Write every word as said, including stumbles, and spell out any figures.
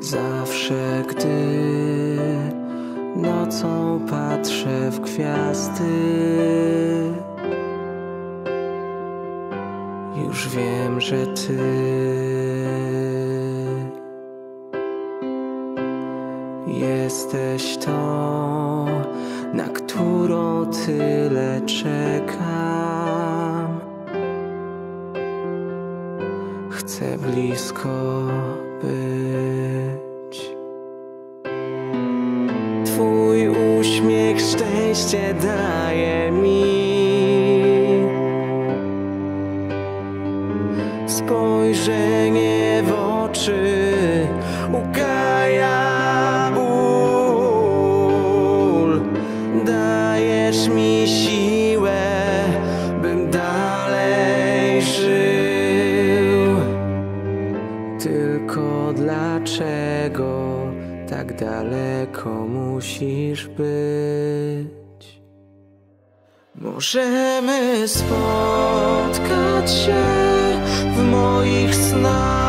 Zawsze gdy nocą patrzę w gwiazdy, już wiem, że ty jesteś tą, na którą tyle czekam. Chcę blisko być. Twój uśmiech szczęście daje mi. Spojrzenie w oczy ukaja ból. Dajesz mi siłę, bym dalej żył. Tylko dlaczego tak daleko musisz być? Możemy spotkać się w moich snach.